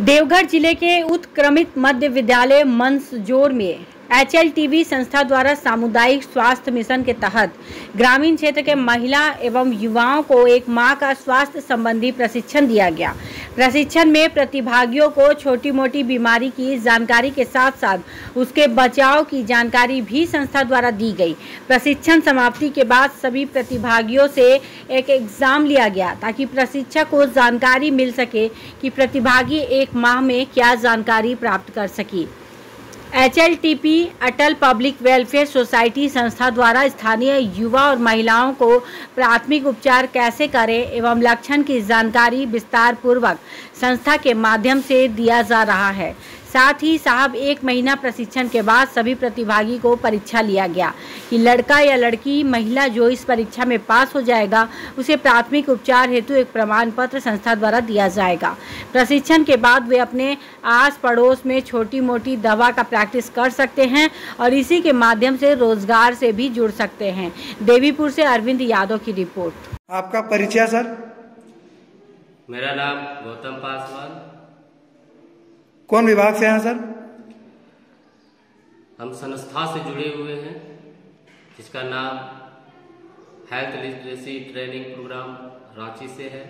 देवघर जिले के उत्क्रमित मध्य विद्यालय मंसजोर में HLTV संस्था द्वारा सामुदायिक स्वास्थ्य मिशन के तहत ग्रामीण क्षेत्र के महिला एवं युवाओं को एक माह का स्वास्थ्य संबंधी प्रशिक्षण दिया गया। प्रशिक्षण में प्रतिभागियों को छोटी मोटी बीमारी की जानकारी के साथ साथ उसके बचाव की जानकारी भी संस्था द्वारा दी गई। प्रशिक्षण समाप्ति के बाद सभी प्रतिभागियों से एक एग्जाम लिया गया ताकि प्रशिक्षक को जानकारी मिल सके कि प्रतिभागी एक माह में क्या जानकारी प्राप्त कर सके। HLTP Atal public welfare society संस्था द्वारा स्थानीय युवा और महिलाओं को प्राथमिक उपचार कैसे करें एवं लक्षण की जानकारी विस्तार पूर्वक संस्था के माध्यम से दिया जा रहा है। साथ ही साहब 1 महीना प्रशिक्षण के बाद सभी प्रतिभागी को परीक्षा लिया गया कि लड़का या लड़की महिला जो इस परीक्षा में पास हो जाएगा उसे प्राथमिक उपचार हेतु एक प्रमाण पत्र संस्था द्वारा दिया जाएगा। प्रशिक्षण के बाद वे अपने आस पड़ोस में छोटी मोटी दवा का प्रैक्टिस कर सकते हैं और इसी के माध्यम से रोजगार से भी जुड़ सकते हैं। देवीपुर से अरविंद यादव की रिपोर्ट। आपका परिचय सर? मेरा नाम गौतम पासवान। कौन विभाग से हैं सर? हम संस्था से जुड़े हुए हैं जिसका नाम health literacy training program Ranchi से है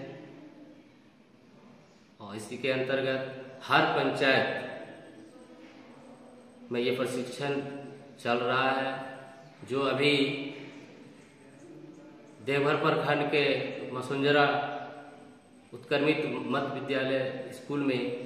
और इसी के अंतर्गत हर पंचायत में ये प्रशिक्षण चल रहा है। जो अभी देवघर प्रखंड के मसुंजरा उत्क्रमित मध्य विद्यालय स्कूल में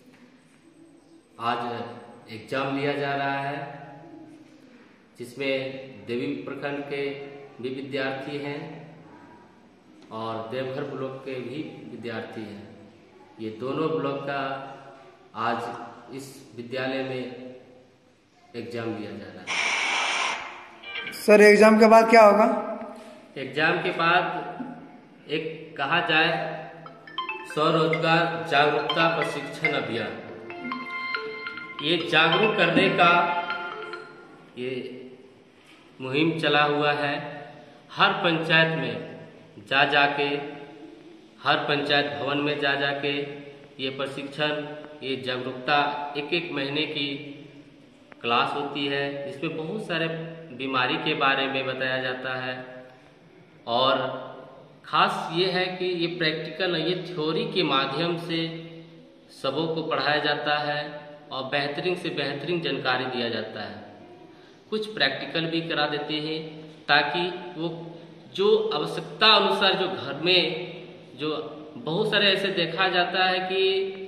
आज एग्जाम लिया जा रहा है जिसमें देवी प्रखंड के भी विद्यार्थी हैं और देवघर ब्लॉक के भी विद्यार्थी हैं। ये दोनों ब्लॉक का आज इस विद्यालय में एग्जाम लिया जा रहा है। सर एग्जाम के बाद क्या होगा? एग्जाम के बाद एक कहा जाए स्वरोजगार जागरूकता प्रशिक्षण अभियान, ये जागरूक करने का ये मुहिम चला हुआ है। हर पंचायत में जाके हर पंचायत भवन में जाके ये प्रशिक्षण, ये जागरूकता 1-1 महीने की क्लास होती है। इसमें बहुत सारे बीमारी के बारे में बताया जाता है और ख़ास ये है कि ये प्रैक्टिकल, ये थ्योरी के माध्यम से सबों को पढ़ाया जाता है और बेहतरीन से बेहतरीन जानकारी दिया जाता है। कुछ प्रैक्टिकल भी करा देते हैं ताकि वो जो आवश्यकता अनुसार जो घर में जो बहुत सारे ऐसे देखा जाता है कि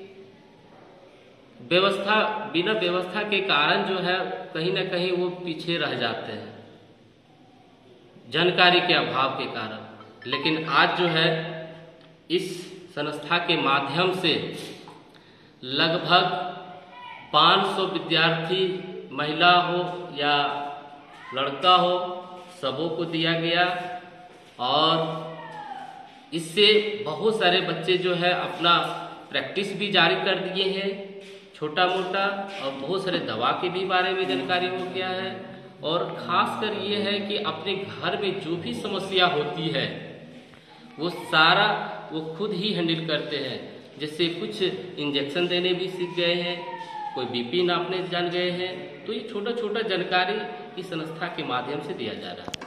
बिना व्यवस्था के कारण जो है कहीं ना कहीं वो पीछे रह जाते हैं जानकारी के अभाव के कारण। लेकिन आज जो है इस संस्था के माध्यम से लगभग 500 विद्यार्थी, महिला हो या लड़का हो, सबों को दिया गया और इससे बहुत सारे बच्चे जो है अपना प्रैक्टिस भी जारी कर दिए हैं छोटा मोटा, और बहुत सारे दवा के भी बारे में जानकारी हो गया है। और ख़ासकर ये है कि अपने घर में जो भी समस्या होती है वो सारा वो खुद ही हैंडल करते हैं। जैसे कुछ इंजेक्शन देने भी सीख गए हैं, कोई BP नापने जान गए हैं। तो ये छोटा छोटा जानकारी इस संस्था के माध्यम से दिया जा रहा है।